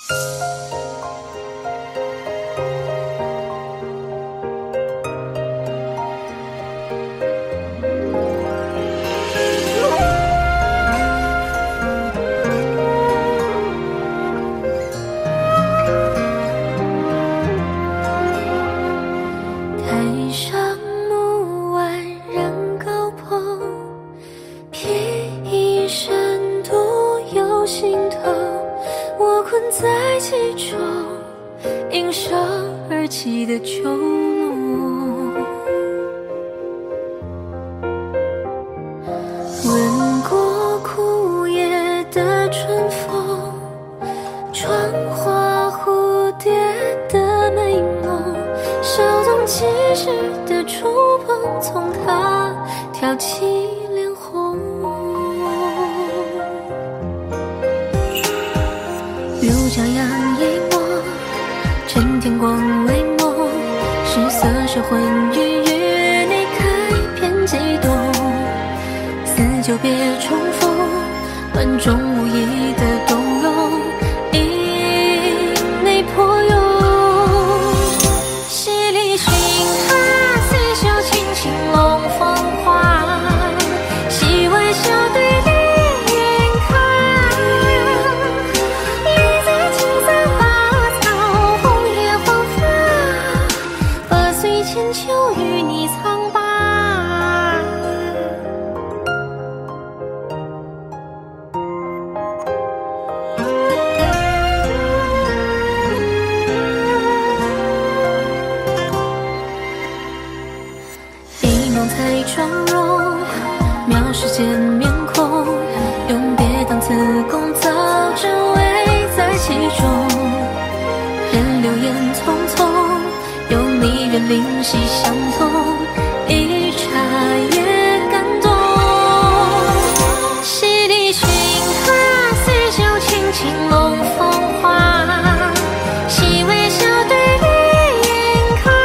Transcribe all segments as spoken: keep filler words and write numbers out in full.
在其中映射而起的秋浓，吻过枯叶的春风，传花蝴蝶的美梦，稍纵即逝的触碰，从它挑起脸红。柳江阳一抹，趁天光为梦，十色是魂与与你开遍激动，似久别重逢，万种无意的动容，因你破涌。戏里寻他，似绣轻轻龙凤花，细微笑对立。千秋与你苍白，一梦才妆容，描世间面孔，永别当此共，早知味在其中。任流言匆匆，有你人灵犀相通，一茶也感动。戏里寻他，似绣轻轻龙凤花，细微笑对立眼看，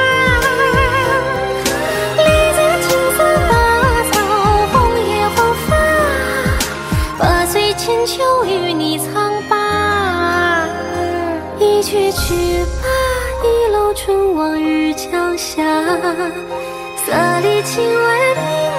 离在青色花草，红叶黄发，八岁千秋与你苍白，一句句吧。一楼春望日桥下，色里情为明